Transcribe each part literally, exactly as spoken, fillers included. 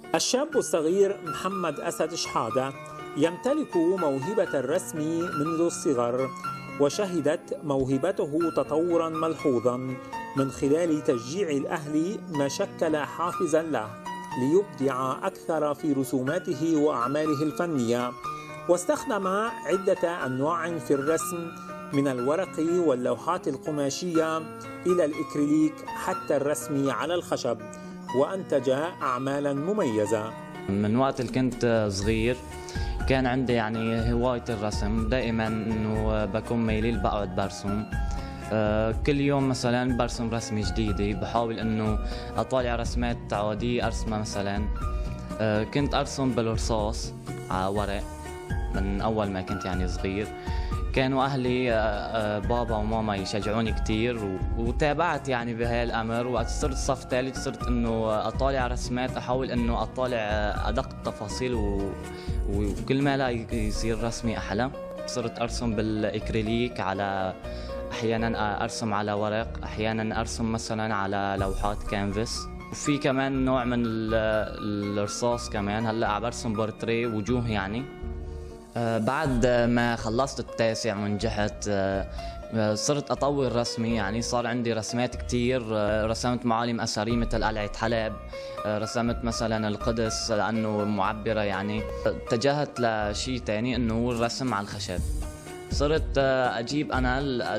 الشاب الصغير محمد أسد شحادة يمتلك موهبة الرسم منذ الصغر، وشهدت موهبته تطورا ملحوظا من خلال تشجيع الأهل، ما شكل حافزا له ليبدع أكثر في رسوماته وأعماله الفنية. واستخدم عدة أنواع في الرسم، من الورق واللوحات القماشية إلى الإكريليك حتى الرسم على الخشب، وأنتج أعمالا مميزة. من وقت اللي كنت صغير كان عندي يعني هواية الرسم، دائما إنه بكون ميلي بقعد برسم. أه كل يوم مثلا برسم رسمة جديدة، بحاول إنه أطالع رسمات عادية أرسمها. مثلا أه كنت أرسم بالرصاص على ورق من أول ما كنت يعني صغير. كانوا أهلي بابا وماما يشجعوني كتير، وتابعت يعني بهاي الأمر. وقت صرت صف ثالث صرت إنه أطالع رسمات، أحاول إنه أطالع أدق التفاصيل، وكل ما لا يصير رسمي أحلى. صرت أرسم بالإكريليك، على أحيانا أرسم على ورق، أحيانا أرسم مثلا على لوحات كانفاس، وفي كمان نوع من الرصاص كمان. هلأ عم برسم بورتريه وجوه يعني. أه بعد ما خلصت التاسع ونجحت، أه صرت أطور رسمي، يعني صار عندي رسمات كتير. أه رسمت معالم أثرية مثل قلعة حلب، أه رسمت مثلا القدس لأنه معبرة يعني. اتجهت لشيء تاني إنه هو الرسم على الخشب. صرت أه أجيب أنا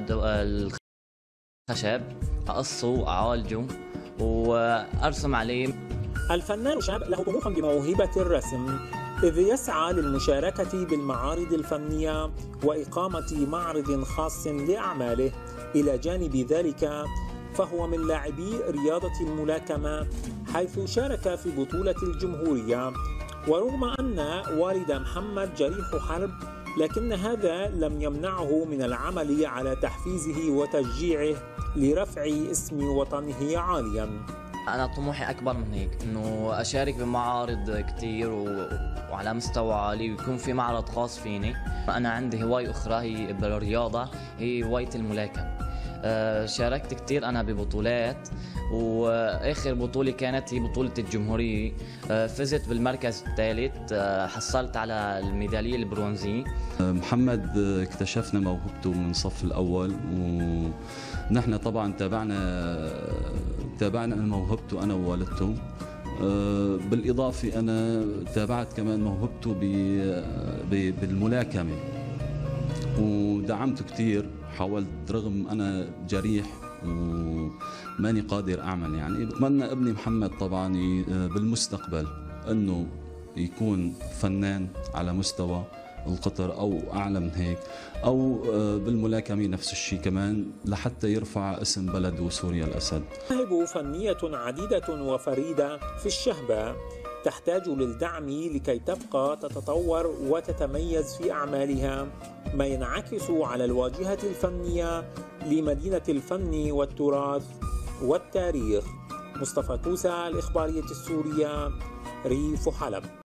الخشب أقصه وأعالجه وأرسم عليه. الفنان الشاب له طموح بموهبة الرسم، إذ يسعى للمشاركة بالمعارض الفنية وإقامة معرض خاص لأعماله. إلى جانب ذلك فهو من لاعبي رياضة الملاكمة، حيث شارك في بطولة الجمهورية. ورغم أن والد محمد جريح حرب، لكن هذا لم يمنعه من العمل على تحفيزه وتشجيعه لرفع اسم وطنه عاليا. أنا طموحي أكبر من هيك، إنه أشارك بمعارض كتير و... وعلى مستوى عالي، ويكون في معرض خاص فيني. أنا عندي هواية أخرى هي بالرياضة، هي هواية الملاكمة. أه شاركت كتير أنا ببطولات، وآخر بطولة كانت هي بطولة الجمهورية. أه فزت بالمركز الثالث، أه حصلت على الميدالية البرونزية. محمد اكتشفنا موهبته من الصف الأول، ونحن طبعا تابعنا تابعنا موهبته أنا ووالدته. بالإضافة أنا تابعت كمان موهبته بالملاكمة ودعمته كتير. حاولت رغم أنا جريح وماني قادر أعمل يعني. بتمنى ابني محمد طبعا بالمستقبل أنه يكون فنان على مستوى القطر أو أعلى من هيك، أو بالملاكمة نفس الشيء كمان، لحتى يرفع اسم بلده سوريا الأسد. مواهب فنية عديدة وفريدة في الشهبة، تحتاج للدعم لكي تبقى تتطور وتتميز في أعمالها، ما ينعكس على الواجهة الفنية لمدينة الفن والتراث والتاريخ. مصطفى كوسة، الإخبارية السورية، ريف حلب.